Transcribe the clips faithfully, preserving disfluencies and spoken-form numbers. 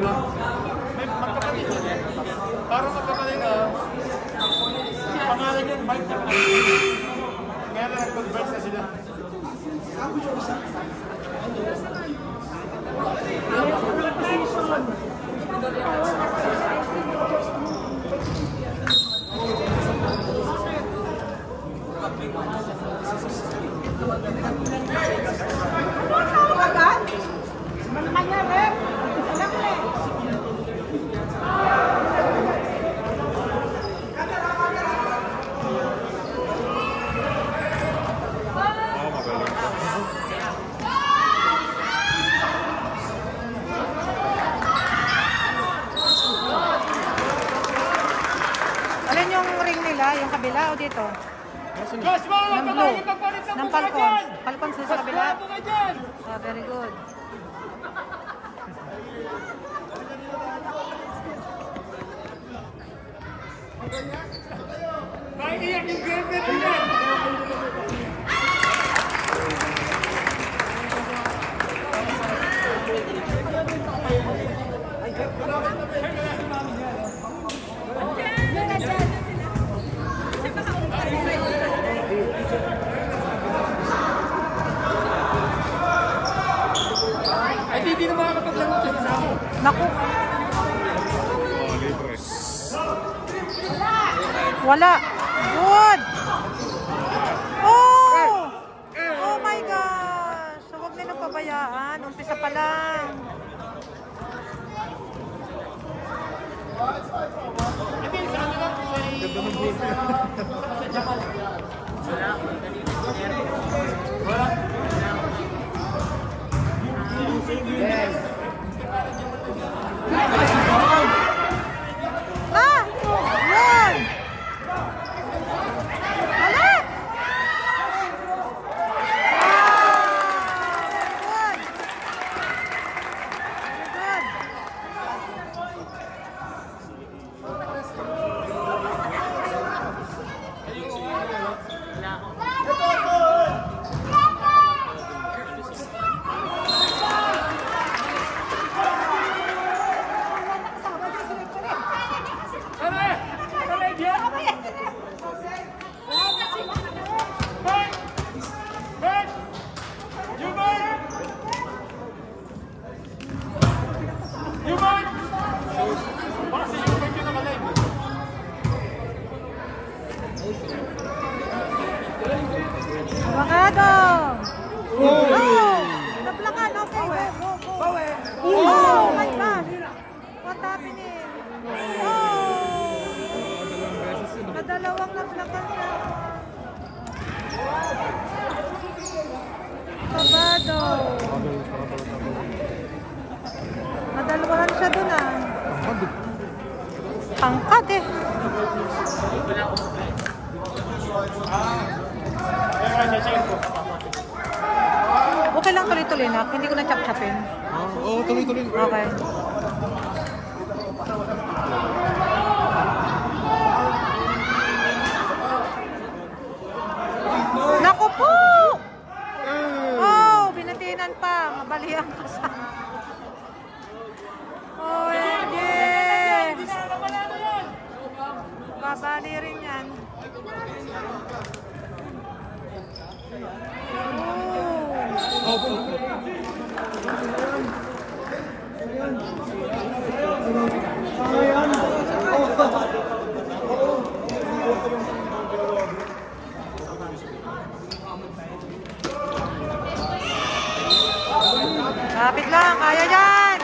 May magkapatid yun. Parang magkapatid na. Pangalan yun, Mike na. Kaya na nag-converse na sila. Yung kabila o dito? Ng blue. Ng Falcons. Falcons sa kabila. Oh, very good. Ay, hindi na makakapaglaro sa kasama. Naku. Wala. Good. Oh! Oh my gosh. So, huwag nilang pabayaan. Umpisa pa lang. Yes. Ah! Yun! Wala! Ah! Good. Avocado! Oh! Naplakan, okay. Oh my gosh! What happening? Oh! Nadalawang naplakan siya. Avocado! Nadalawan siya dun ah. Pangkat eh. Okay lang tuloy-tuloy na. Hindi ko na chop-chopin. Oo, tuloy-tuloy. Okay. Naku po! Oh, binatinan pa. Mabalihan ka sa... O M G! Babali rin yan. Kapit lang, kaya yan!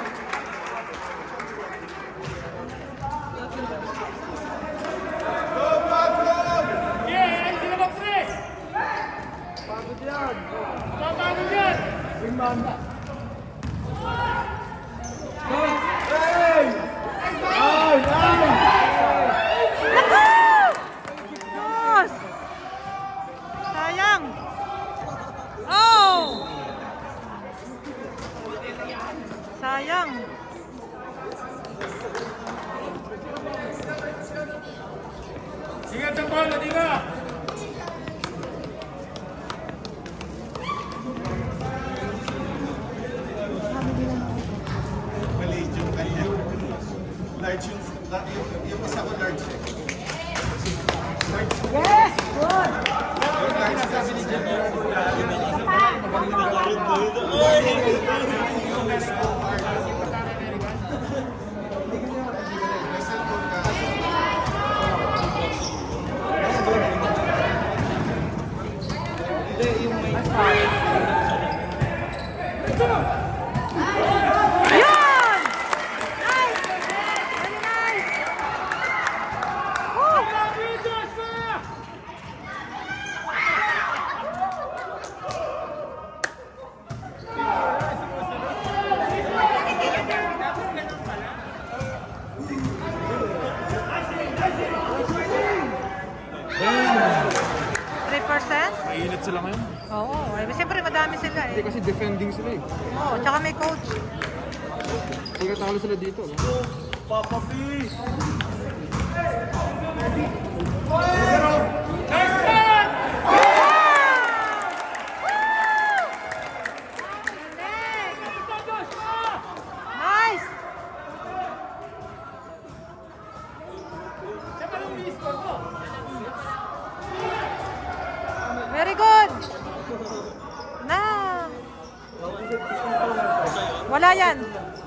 Sayang! Oh! Sayang! Ingat sa bola, di ba? Maliit yung Yung isa ko large. Yes! Good! Yan! Nice! Very nice! Woo! three percent? Mainit sila ngayon. Oo. Eh, siyempre madami sila eh. Hindi kasi defending sila eh. Oo, tsaka may coach. Pagkatalo sila dito. No? Papa B! Nice! Very good! Na! Wala yan!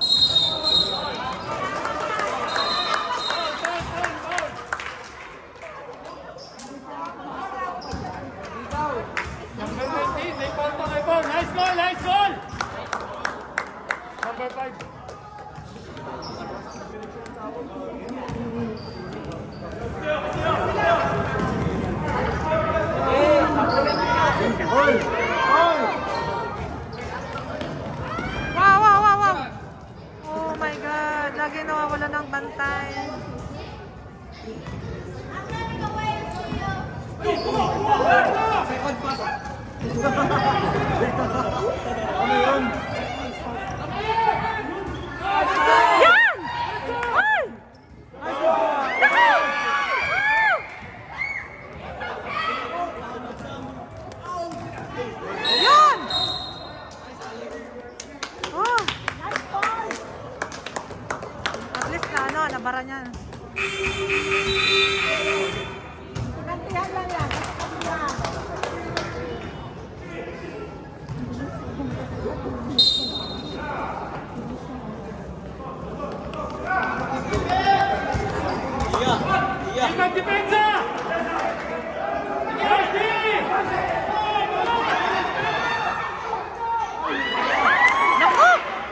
Number nineteen, may ball pa kay Ball. Nice goal, nice goal! Number five. Wow, wow, wow, wow! Oh my God! Lagi nawawala ng bantay. Yan! Ay! Yan! Oh! At least na ano, nabara niya. Gantihan lang yan. Ingat depensa! Naku!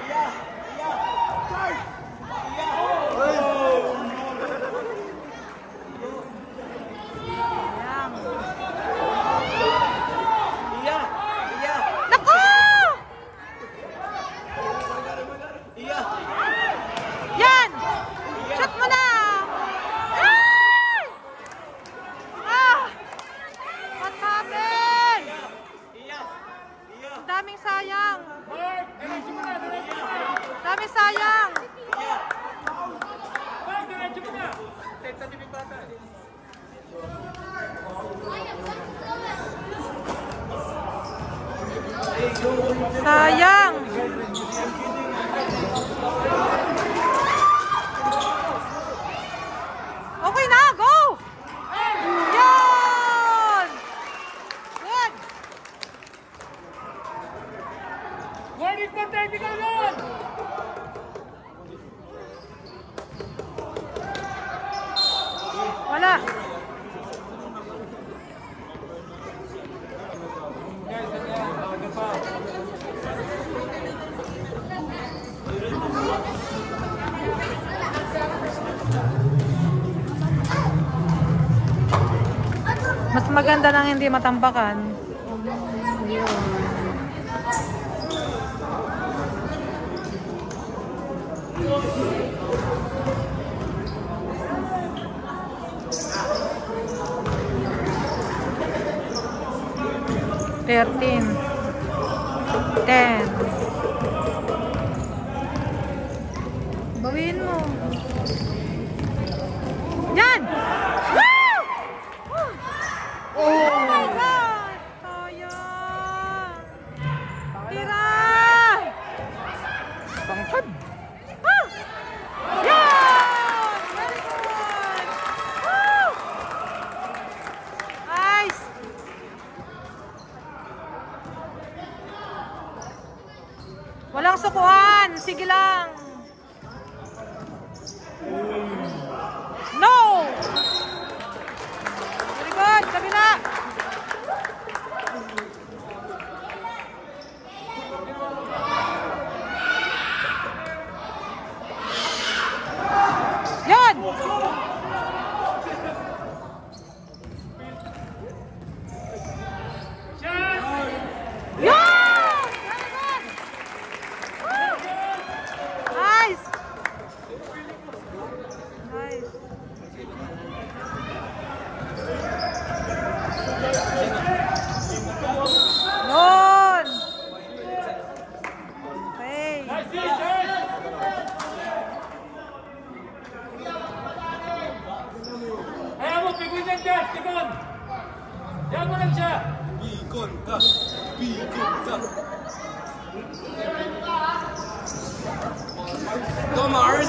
Ayan. Naku! Yan! Shoot mo na! Ay! Ah! What happened? Ang daming sayang. Mark, diretso mo na, diretso mo na. Daming sayang. Mark, diretso mo na. Tentative bata eh. Sayang. Okay na, go! Yan! Good! Warning for technical yun! Wala. Mas maganda nang hindi matambakan. Thirteen. Ten. Bawiin mo. Yan! Woo! Woo! Oh my God! Sayang! Tira! Tangkad! Ah! Yan! Very good! Walang sukuan. Sige lang. No! Very good. Kabila. Yan! Yan! Very good! Nice! Nice. Yun! Okay. Ayaw mo, pigon yan dyan, pigon! Yan mo lang siya! Bicon ka! Bicon ka! Go Mars!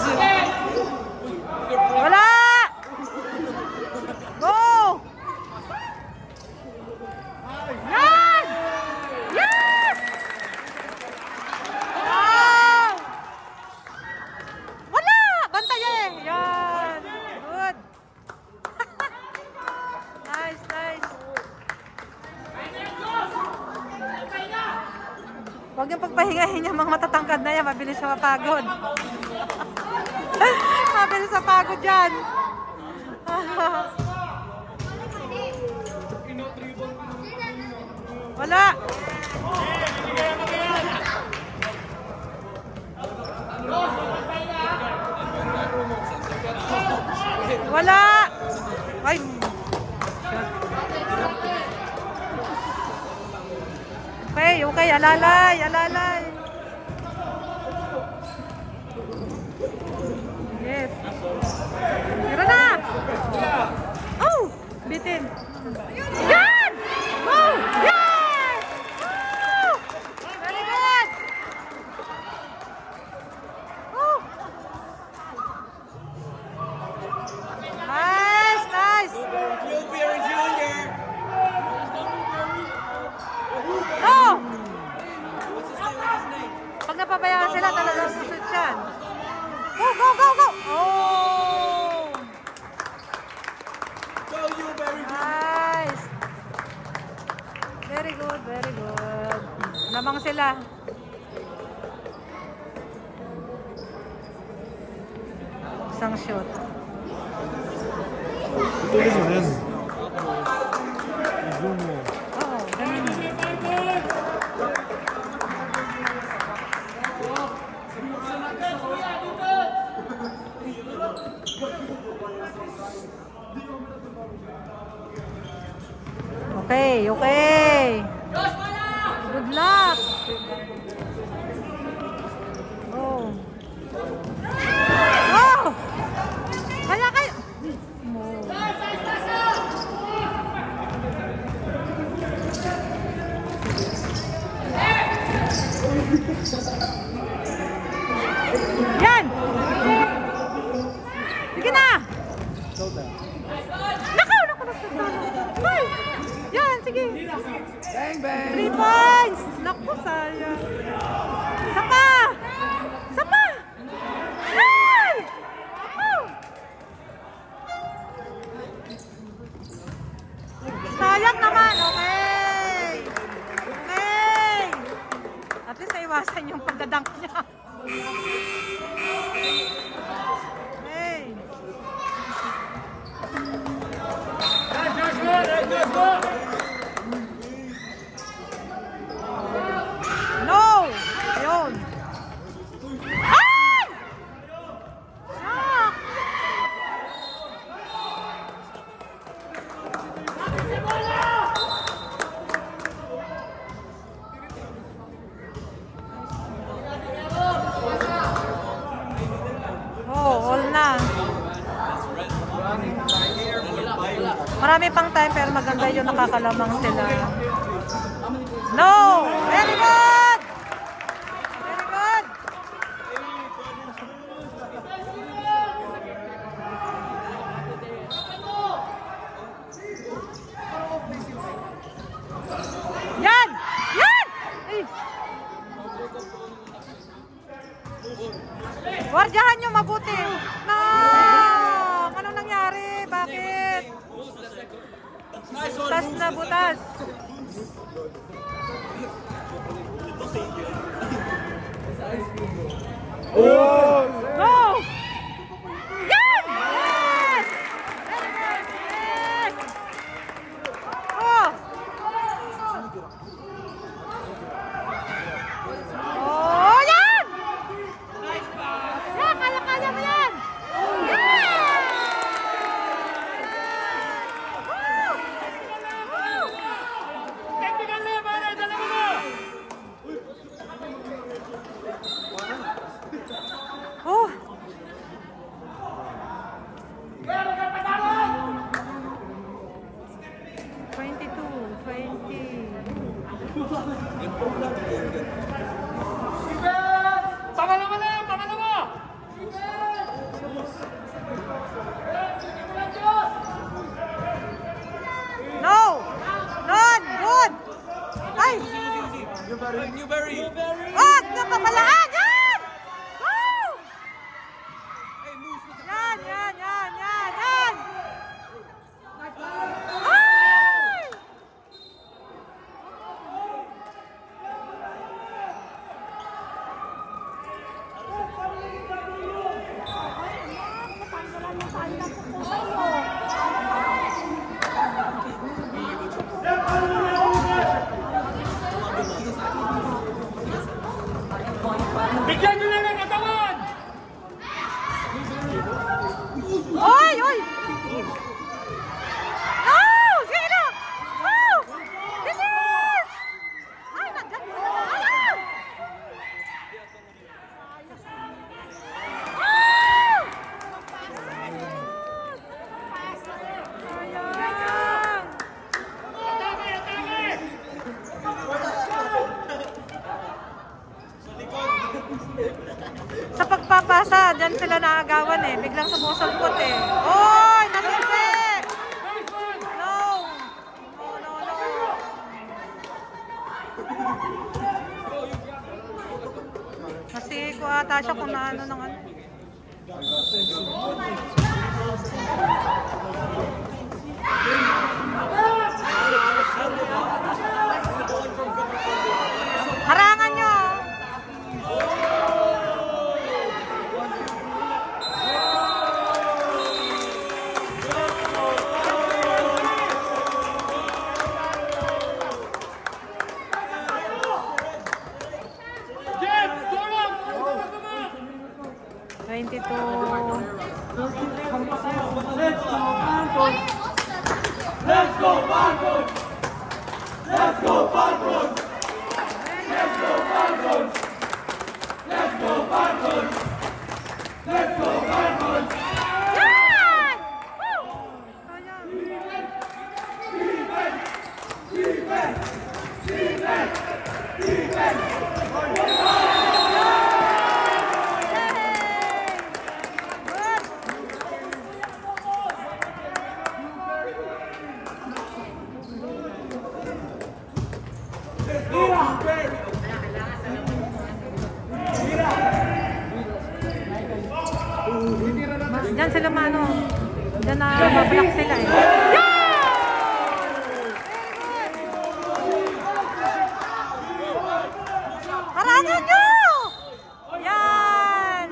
Wala! Go! Yan! Yes! Wow! Wala! Bantay eh! Yan! Good! Nice, nice! Huwag yung pagpahingahin yung mga matatangkad na yan. Mabilis siya mapagod. Mabilis sa pagod yan. Wala. Wala. Ay. Okay, okay. Alalay, alalay. Yes. Tira na. Oh, bitin. Yan! Oh, yes! Oh, very good. Oh. Nice, nice. No! Pag napabayaan sila, talagang susut yan. Go, go, go, go! Oh! Nice! Very good, very good. Lamang sila. Isang shoot. Tuloy mo yan. Zoom mo. Oo, ganun. Okay, okay. Good luck. Oh. Oh! Kaya kayo. Yan! Sige na! Nakaw! Nakaw! Nakaw! Ay! Yan! Sige! Bang bang! Three points! Naku, sayang! Sapa! Sapa! Ay! Oh! Sayang naman! Okay! Okay! At least naiwasan yung pagdadunk niya. Hey! No! Ayun! Ay! Ah! Oh, all na. Marami pang time pero maganda yung nakakalamang sila. No! Very good! Very good! Yan! Yan! Ay! Guardiyahan nyo mabuti. No! Anong nangyari? Bakit? Butas na butas. Oh! Go! Yan! Yes! Very good. Yes! Oh! Oh, yan! Yan, kaya-kaya mo yan! Yan! Woo! Woo! Technical na, pare, dalawa na. Oh! twenty-two, twenty. Pangalawa na, pangalawa. No! None! Good! Ay! Newberry, Newberry. Oh! Napapalaan! Yan! Woo! Yan, yan, yan, yan, yan! Ay! Bigyan nyo lang ang katawan. Oy! Oy! No! Sino? Oh! Bilis! Ay, nandyan! Ayaw! Oh! Sayang! Atake, atake. Sa pagpapasa, dyan sila naagawan eh. Biglang sumusulpot eh. Oy! Nasulpi! Nice one. No! No, no, no. Kasi ko ata siya kung naano ng ano. Harangan nyo! Jeff, tulong. twenty-two. Let's go, Falcons! Let's go, Falcons! Let's go, Falcons! Let's go, Falcons! Let's go, Falcons! Yan! Woo! Sayang. Defense! Defense! Defense! Defense! Diyan sila mano. Diyan na mablock sila eh. Harangan nyo! Yan!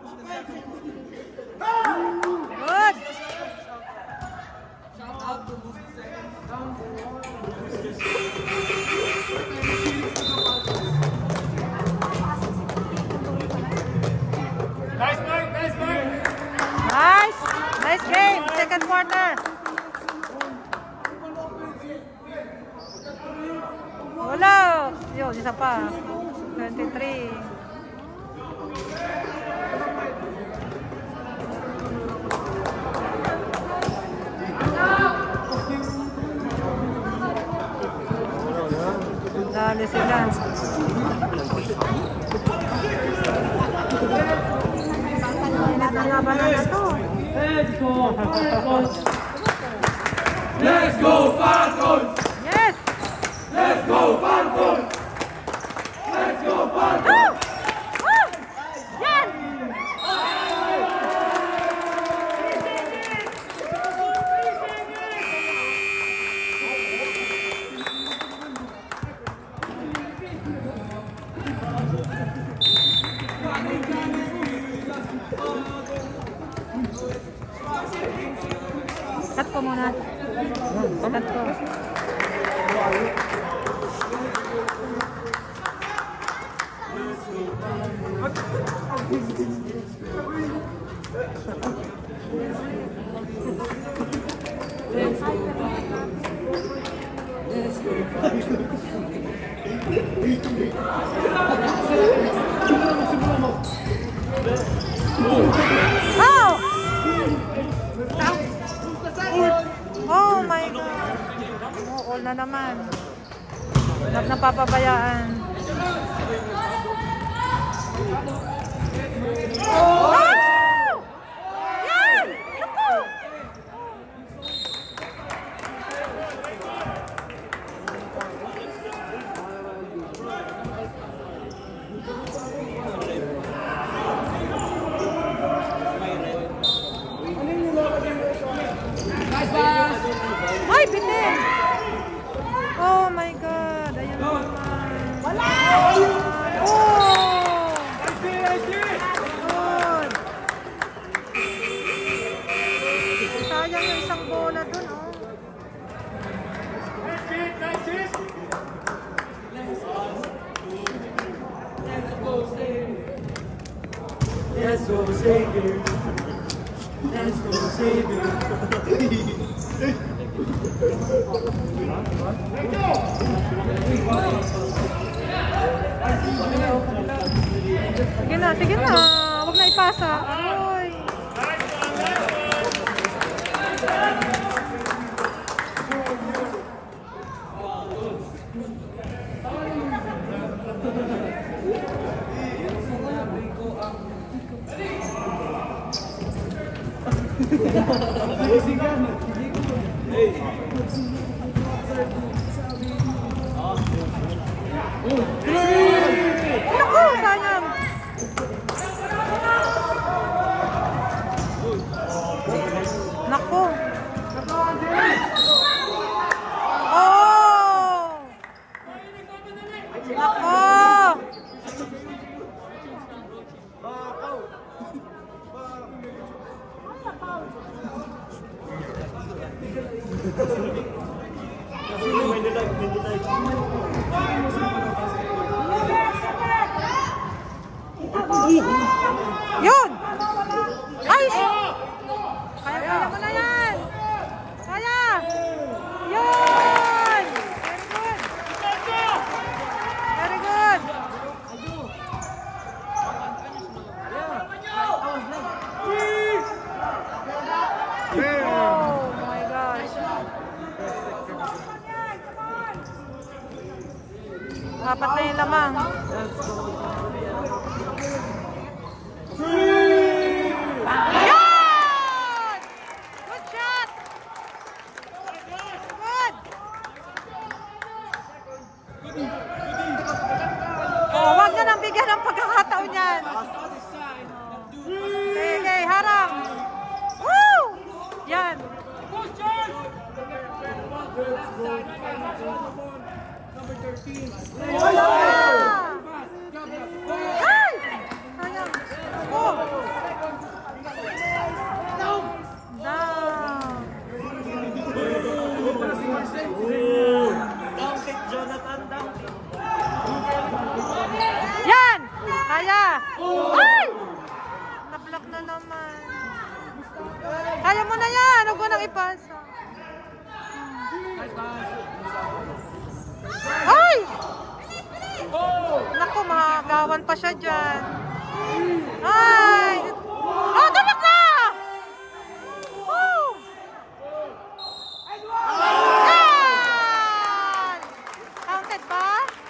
Good! Nice mark, nice mark. Nice! Nice game! Second quarter! Wala! Yun, isa pa. twenty-three. Dali sila. Laban na to. Let's go, Falcons! Yes! Let's go, Falcons! Let's go, Falcons! Go! Woo! Yes! Tatlo muna. Tatlo. Oh! Oh my God! Oh, all na naman. Huwag na papabayaan. Oh! Yan! Naku! Ay, bitin! Oh my God! Ayan na naman. Wala! Oh! Good! Sayang yung isang bola dun, oh. Nice hit, nice hit. Let's go, Savior. Let's go, Savior. Sige na, sige na. Huwag na ipasa. Ay. Naku, sayang. Naku. Oh! Naku. Yun! Ay! Kaya, kaya mo na yan! Kaya! Yun! Very good! Very good! Oh my gosh! Apat na yung lamang. Yan! Good shot! Good! Oh, wag na nang bigyan ng pagkakataon yan. Sige, harang. Woo! Yan. Ah! Ay! Sayang. Oh! Down. Yan! Kaya! Ay! Na-block na naman. Kaya mo na yan! Huwag mo nang ipasa. Ay! Naku, makagawan pa siya dyan. Ay! Oh, tulak na! Oh! Yan! Counted ba?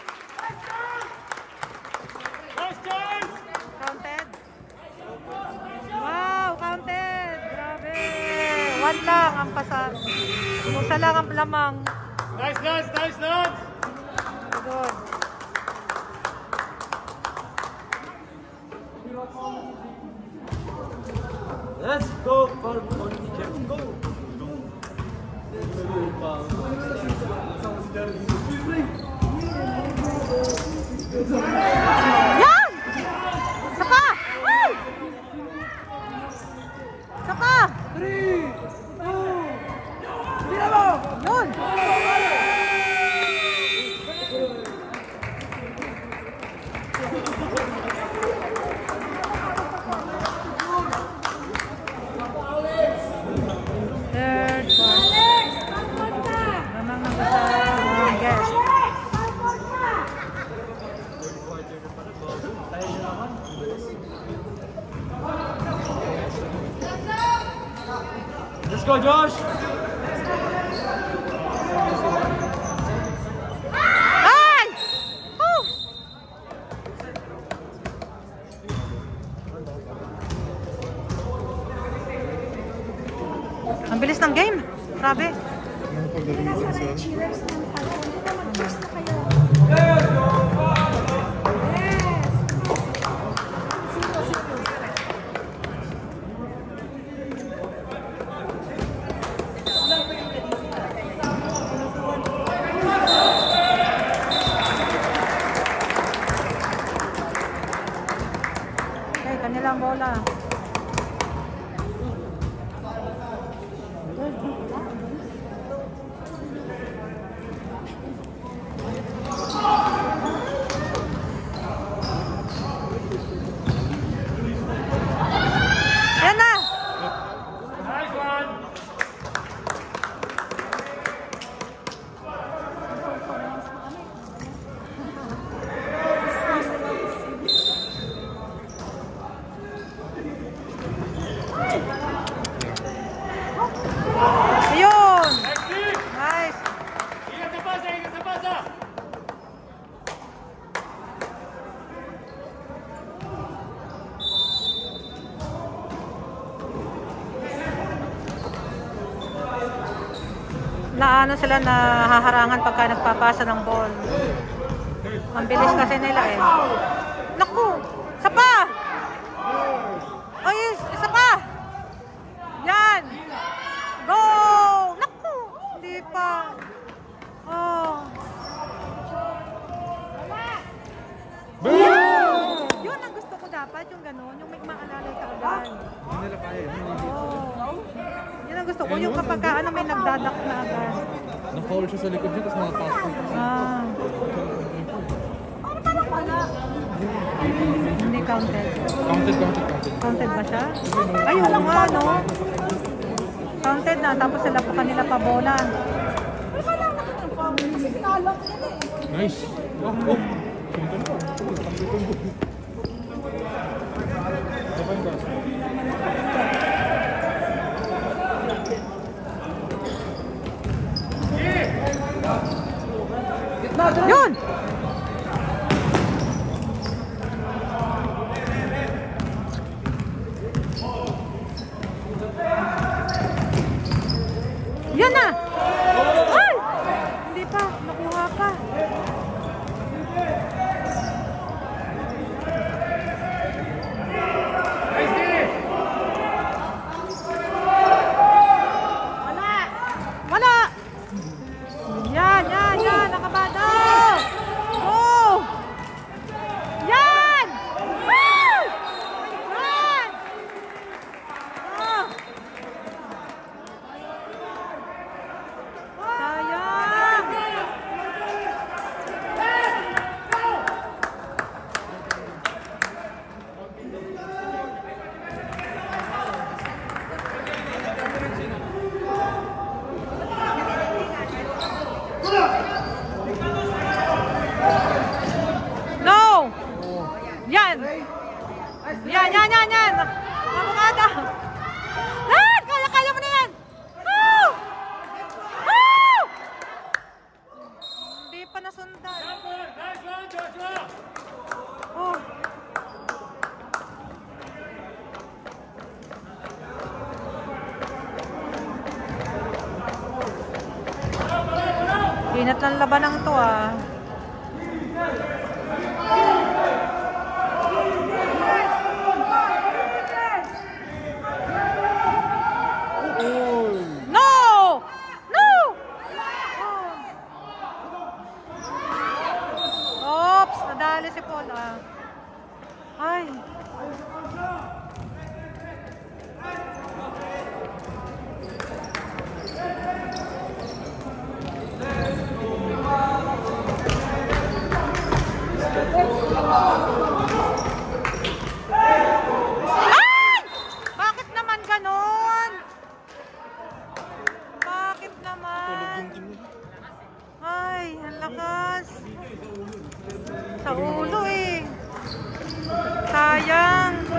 Counted? Wow, counted! Grabe! One lang ang pasar. Isa lang ang lamang. Nice dance, nice dance. Good. Let's go for Monty Jack. Go. Yan! Saka! Ay! Saka! go, Josh! Ay! Oh! Ang bilis ng game. Grabe. Okay, kanilang bola. Yan na! Nice one. Ayun! Next kick. Nice! Ingat sa pasa, ingat sa pasa. Na ano sila na haharangan pagka nagpapasa ng ball. Ang bilis kasi nila eh. Naku! Isa pa! Ay, isa pa! Yan! Go! Naku! Hindi pa. Oh. Yun! Yun ang gusto ko dapat, yung gano'n, yung may maalalay ka agad. Hindi nila kaya. Oh. Yun ang gusto ko, yung kapag ka, ano, may nagdadak na agad. Na-foul siya sa likod niya, tapos mga pass. Ah. Hindi counted. Counted, counted, counted. Counted ba siya? Ay, oo nga, no? Counted na, tapos sila pa kanila pa bola. Nice. Oh, oh. Yun! Yan na! Ay! Hindi pa, nakuha pa. Wala! Yan, yan, yan, nakabado! Oh! Yan! Woo! Yan! Oh! Sayang! No! Yan! Yan, yan, yan, yan! Abogado! Yan! Kaya, kaya mo na yan! Woo! Woo! Hindi pa nasundan. Nice one, Joshua. Oh. Inat ng labanang to ah. No! No! Oh. Oops, nadali si Paul ah. Ay. Ay! Bakit naman ganon? Bakit naman? Ay, ang lakas. Sa ulo eh. Sayang.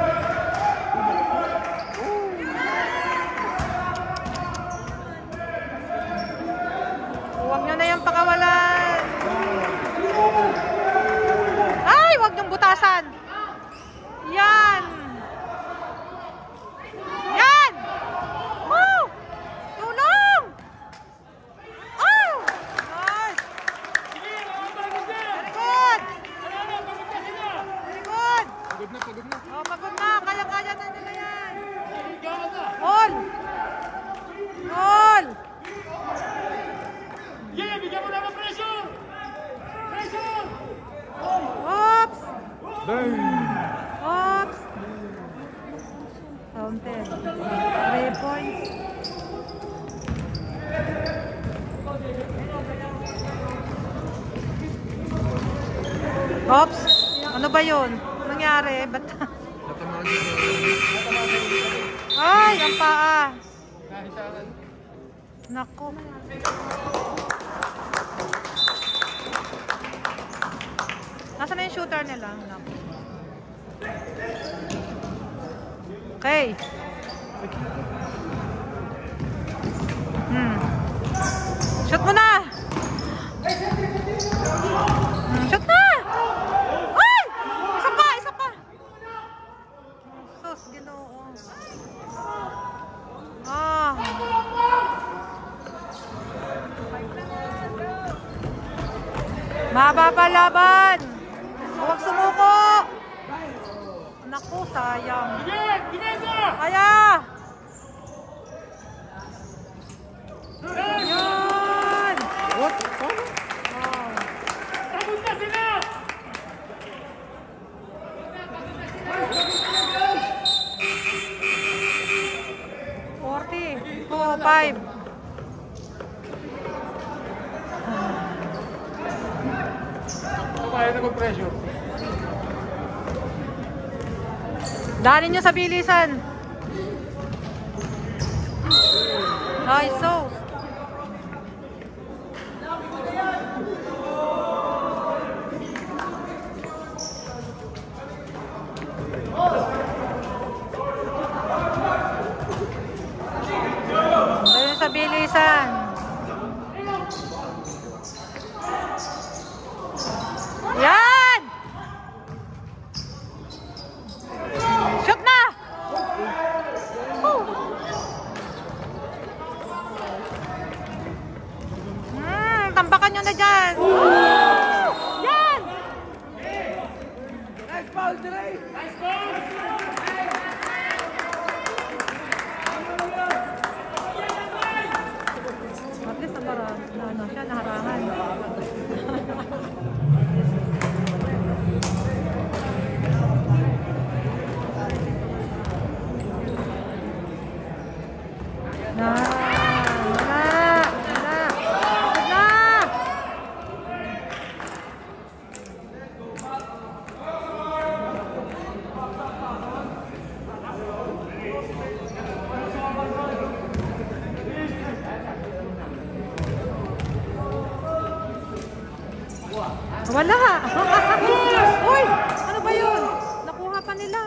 Pagod na, pagod na. Oh, pagod na. Kaya-kaya na nila yan. Gana na. All! All! Yeah, bigyan mo na ng pressure! Pressure! Oops! Oops! Counted. Three points. Oops! Ano ba yun? Anong nangyari? Ba't? Ay, ang paa. Naku. Nasaan na yung shooter nila? Naku. Okay. Hmm. Shoot mo na! Hmm, shoot na! Ay! Isa pa! Isa pa! Sus, Ginoo. Ah. Mahaba pa laban! Huwag sumuko! Naku, sayang. Sige! Dimesa! Kaya! Yun! What? Oh. Tapos na sila! forty. two, five. Kaya na mag-pressure. Daanin nyo sa bilisan. Ay, so. Daanin sa bilisan. Yan! Shoot na! Oh. Hmm, tambakan nyo na dyan. Yan! Nice ball, Dre! Nice ball! At least namara, na, ano siya, naharangan. Na, na, na, na. Wala. Uy, ano ba yun? Nakuha pa nila.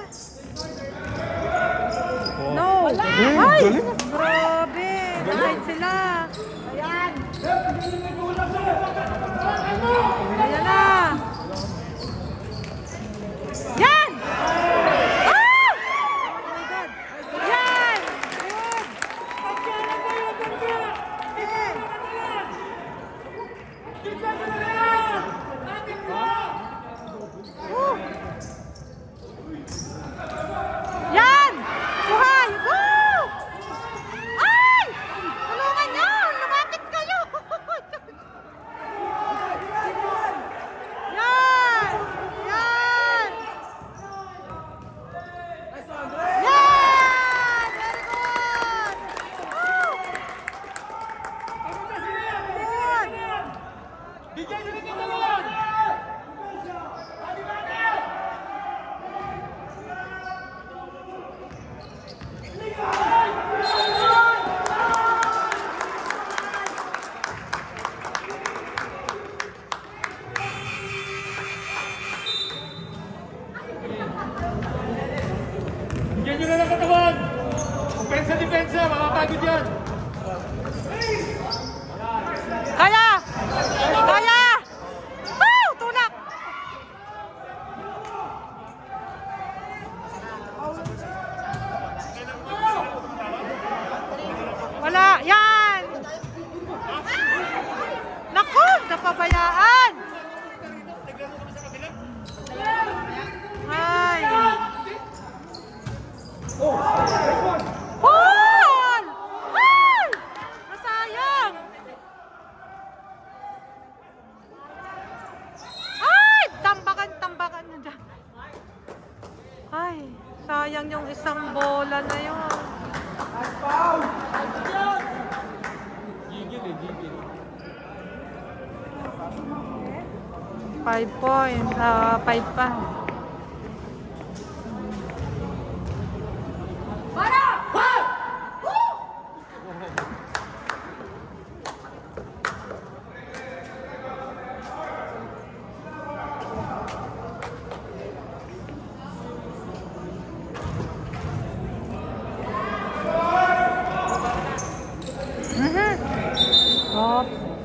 No. Ay, grabe. Dahil sila. Ayan. Ayan na. Yan! Ah! Oh my God. Yan! Good. Sige. Woo! Yan! Buhay! Woo! Ay! Tulungan niyo! Lumakit kayo! Yan! Yan! Yan! Very good! Woo! Good! Bigyan nyo rin yung dalawang! Bigyan nyo na ng katawan! Depensa-depensa, makapagod yan! Kaya! Kaya! Woo! Tulak! Wala! Yan! Naku! Napabayaan! Ay! Ay, sayang yung isang bola na yun. Gigil eh, gigil. Five points. Ah, five pa. Oh.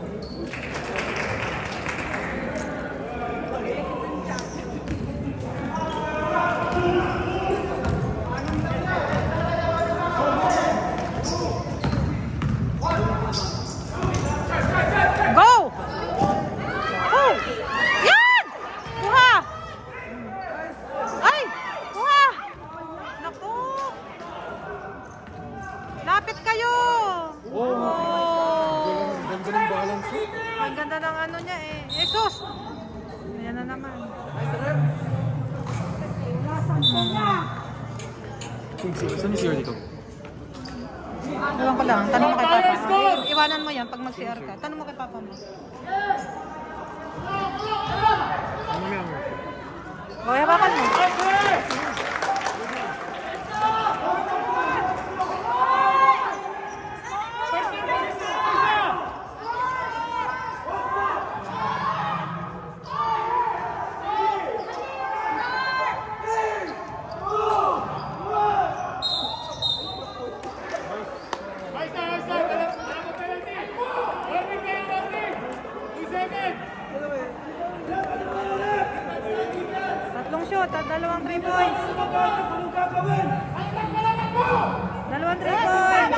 Go! Oh! Yan! Kuha! Ay! Kuha! Naku! Lapit kayo! Oh! Ganda ng balance. Ang ganda ng ano niya eh. Jesus! Ayan na naman. Saan yung C R dito? Iwan ko lang. Tanong mo kay Papa. I- iwanan mo yan pag mag-C R ka. Tanong mo kay Papa mo. O, hawakan mo. Tatlong shoot at dalawang three points. Dalawang three points.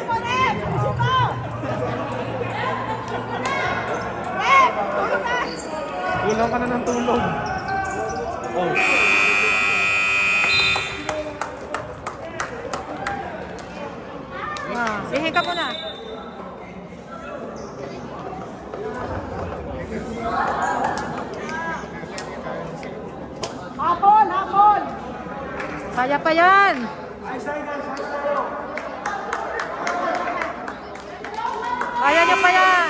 Kulang ka na ng tulog. Oh. Ah, bihin ka muna. Hapon, hapon! Kaya pa yan. Kaya nyo pa yan.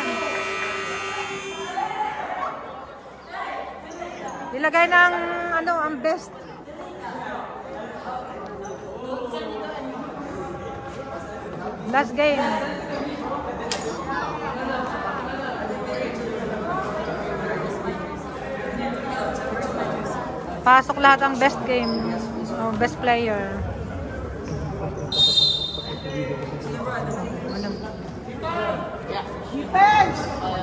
Ilagay ng ano, ang best. Last game. Pasok lahat ang best game. Oh, best player. Ano? Defense!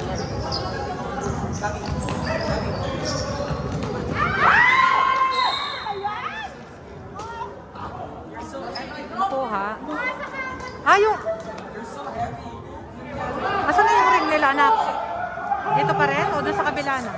Nakuha. Ah, yung... Asan na yung ring nila, anak? Dito pa rin? O doon sa kabila na?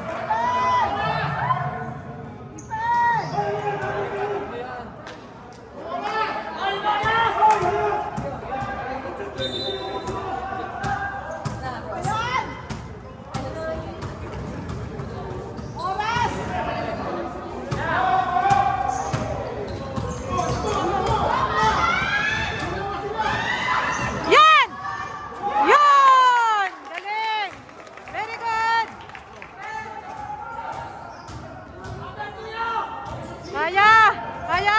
Yan! Yan! Galing! Very good! Kaya! Kaya!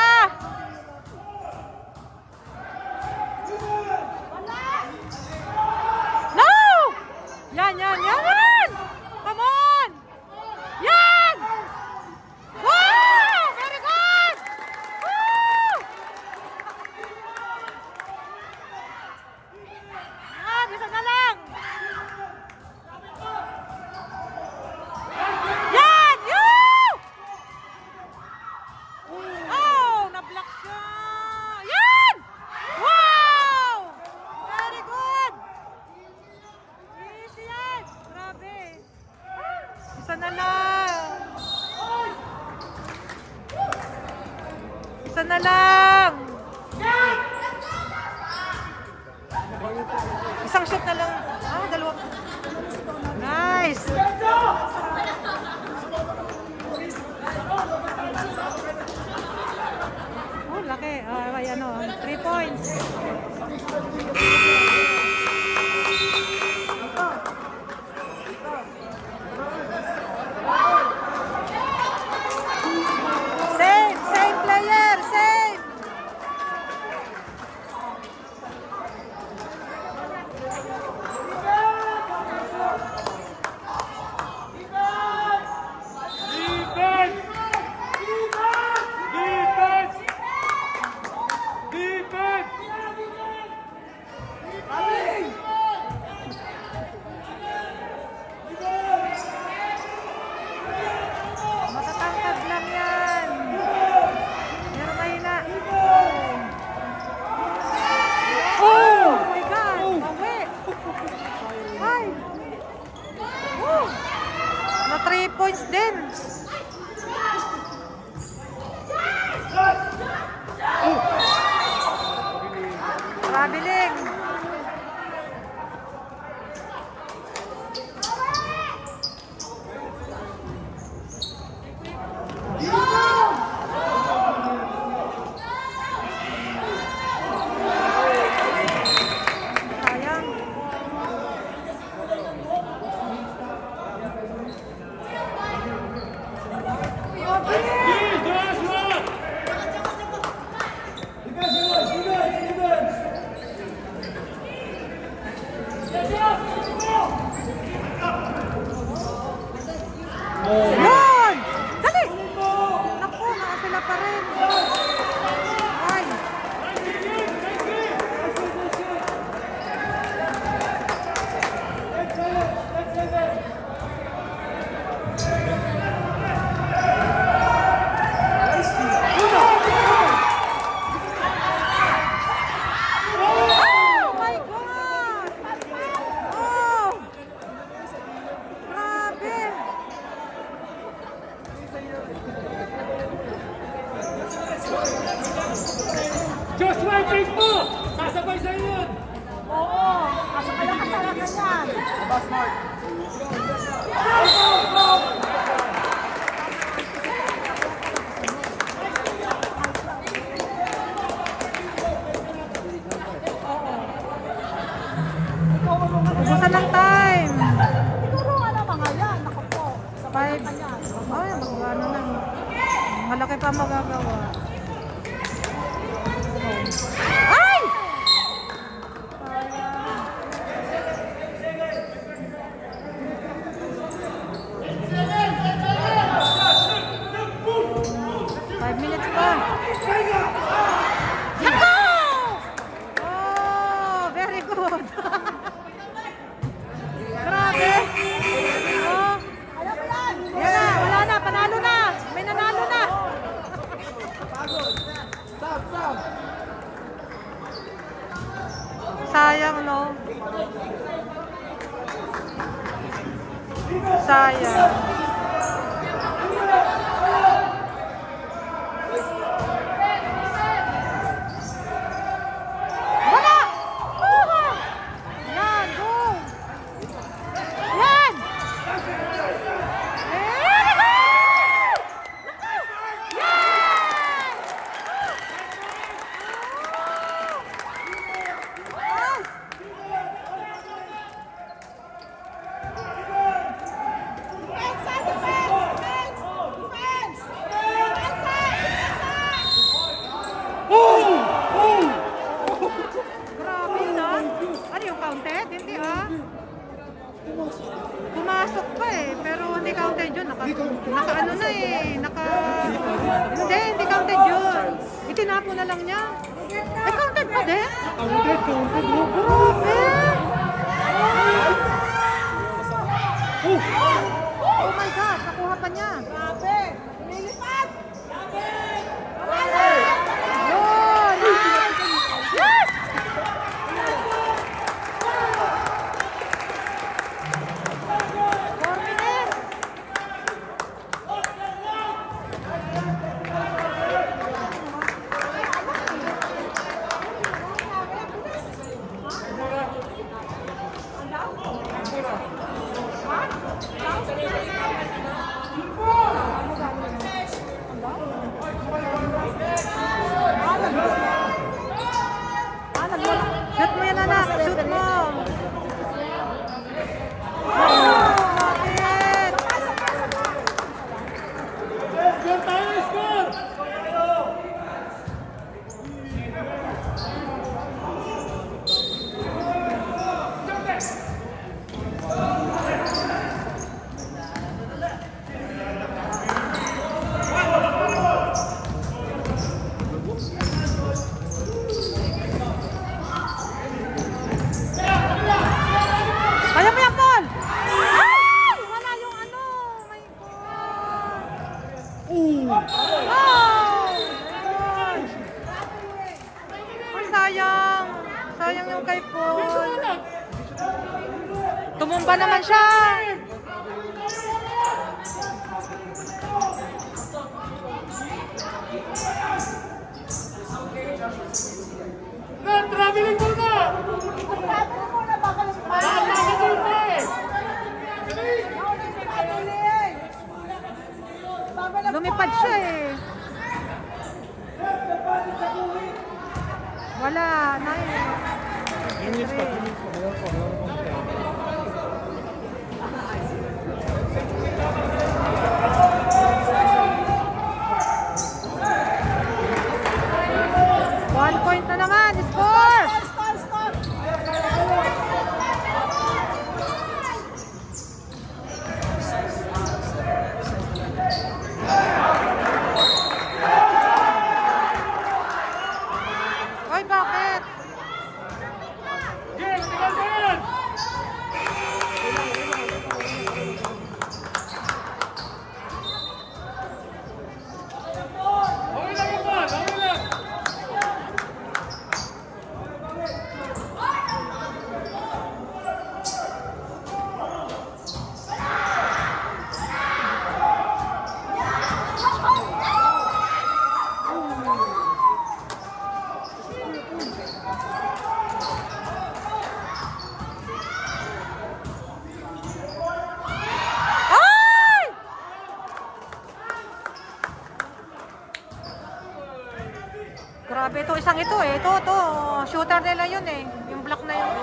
No! Yan, yan, yan! Come on! Yan! Wow! Very good! Woo! Yan, isa na lang! Yan! Yoo! Oh! Na-block siya! Yan! Wow! Very good! Easy yan! Grabe! Isa na lang! Isa na lang! Isang shot na lang. Ah, dalawa. Nice! malaki. Ah, ay, ano, three points. Save, save player, save. Defense! Defense! Defense! Matatangkad lang yan. Pero mahina. Oh my God! Bawi! Ay! Woo! Na three points din. Traveling. Sayang. Yun! Dali! Naku, nakapila pa rin. Ay! Oh my God! Oh! Grabe! Joshua, take mo! Sasabay sa'yo yun! Oo! Kasakaya ka talaga yan! Ubusan ng time! Siguro ano mga yan, naku po. Five. Ay, mag-ano na. Malaki pa magagawa. Ay! Five minutes pa. Nako! Oh, very good. Grabe. Oh. Alam mo yan! Yan na, wala na, panalo na. May nanalo na. Sayang, no? Sayang. Wala! Kuha! Yan, go! Yan! Grabe na. Ano yung counted? Hindi ah. Pumasok pa eh, pero hindi counted yun. Naka, naka ano na eh, naka... Hindi, hindi counted yun. Itinapo na lang niya. Eh, counted pa din? Counted, counted mo. Grabe! Oh my God, nakuha pa niya. Grabe! Nilipat! Yun! Yes! Four minutes. Ha? sayang. Sayang yung kay Paul. Tumumba naman siya. Na, traveling muna! Sabi mo na baka lang pa. Nakakatulog na eh! Lumipad siya eh. Wala na eh. One point na naman. Score! Score, score. Oy, bakit? Sige, matigal na yan! Okay lang yung ball, okay lang! Ay! Grabe ito, isang ito eh. Ito, ito. Shooter nila yun eh. Yung block na yun.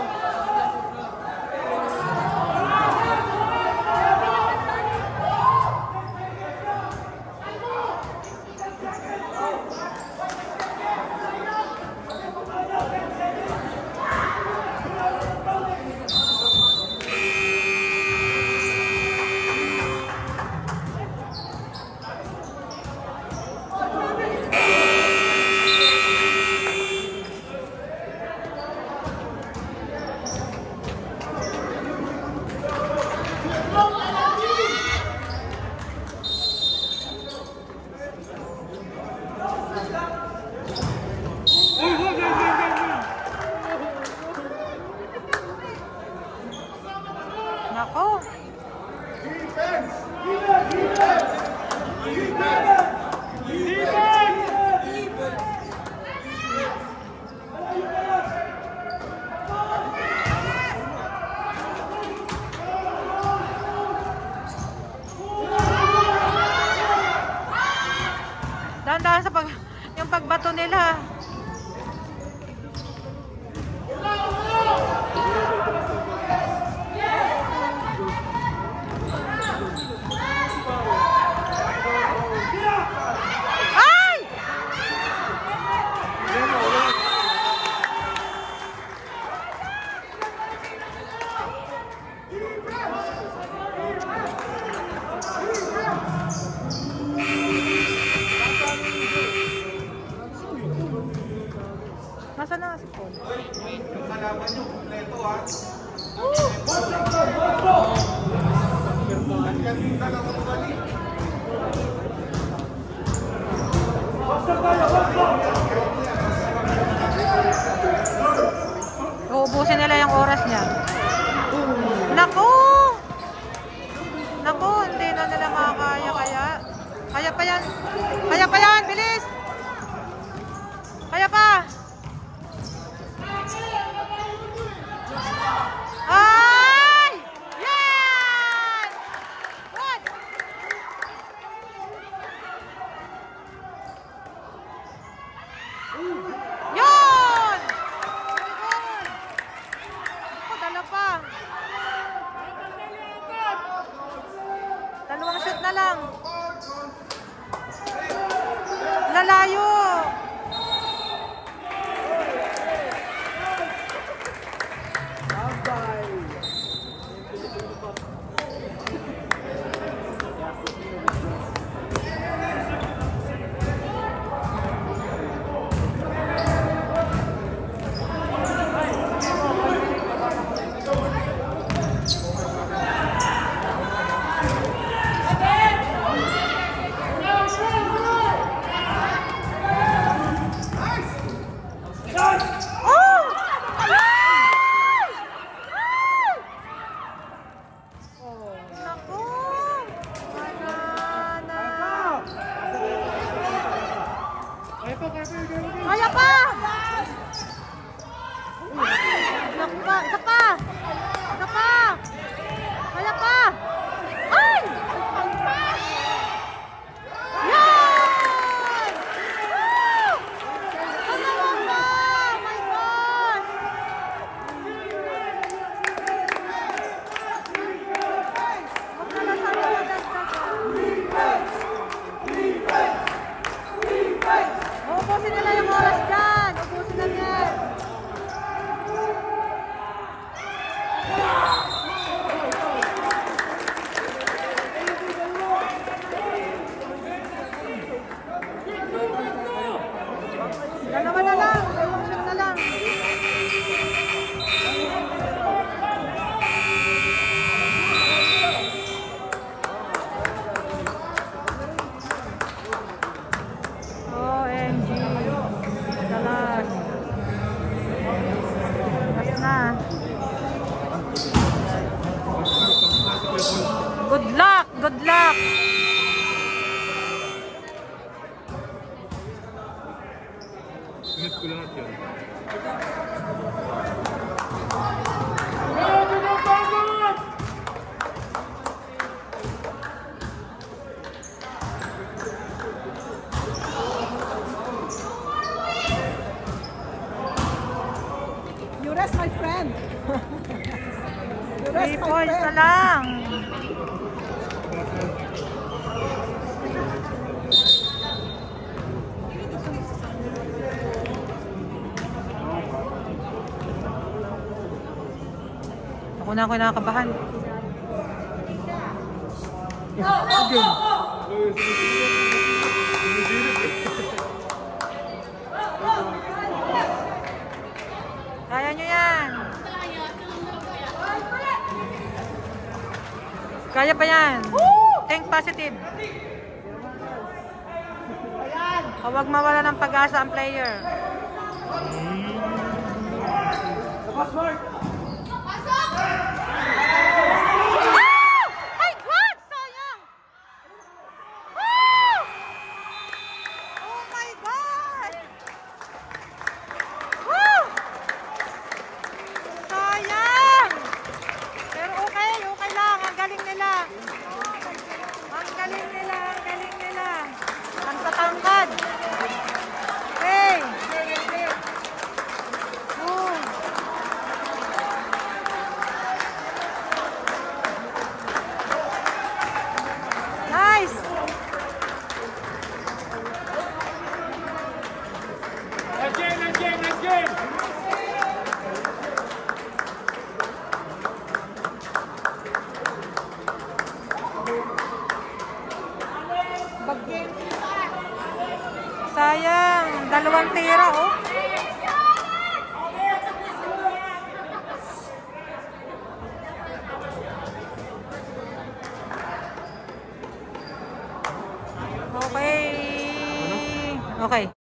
Nako. Dahan-dahan sa pag yung pagbato nila. Ay! Nasaan na si Paul? Uubusin nila yung oras niya. Naku! Naku, hindi na nila makakaya kaya. Kaya pa yan. Kaya pa yan, bilis! Kaya pa! Ay! Yan! What? Dalawa na lang. Dalawang shot na lang. O M G. Dalas. Last na. Good luck! Good luck! Minute ko lang at yun. Bago na pagod! You rest, my friend. You rest, Three my points na friend. lang. Ako na ako nakakabahan. Kaya nyo yan. Kaya pa yan. Think positive. Huwag mawala ng pag-asa ang player. Ay, what? Sayang! Woo! Oh my God! Woo! Sayang! Pero okay, okay lang. Ang galing nila. Ang galing nila, ang galing nila. Ang tatangkad. Hey! Woo! Nice! Again, again, again! Sayang, dalawang tira oh. Okay. Okay.